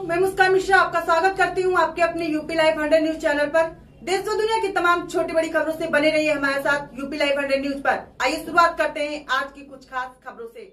मैं मुस्कान मिश्रा आपका स्वागत करती हूं आपके अपने यूपी लाइव 100 न्यूज चैनल पर। देश व दुनिया की तमाम छोटी बड़ी खबरों से बने रहिए हमारे साथ यूपी लाइव 100 न्यूज पर। आइए शुरुआत करते हैं आज की कुछ खास खबरों से।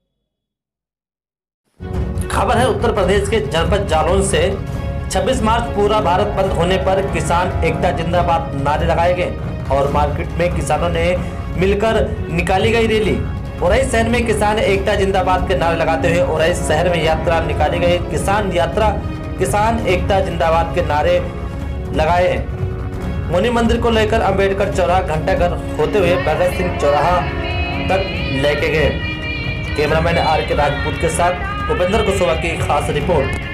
खबर है उत्तर प्रदेश के जनपद जालौन से 26 मार्च पूरा भारत बंद होने पर किसान एकता जिंदाबाद नारे लगाए गए और मार्केट में किसानों ने मिलकर निकाली गई रैली। औरई शहर में किसान एकता जिंदाबाद के नारे लगाते हुए औरई शहर में यात्रा निकाली गई। किसान एकता जिंदाबाद के नारे लगाए। मुनि मंदिर को लेकर अंबेडकर चौराहा घंटाघर होते हुए भगत सिंह चौराहा तक लेके गए। कैमरामैन आर के राजपूत के साथ उपेंद्र कुशवाहा की खास रिपोर्ट।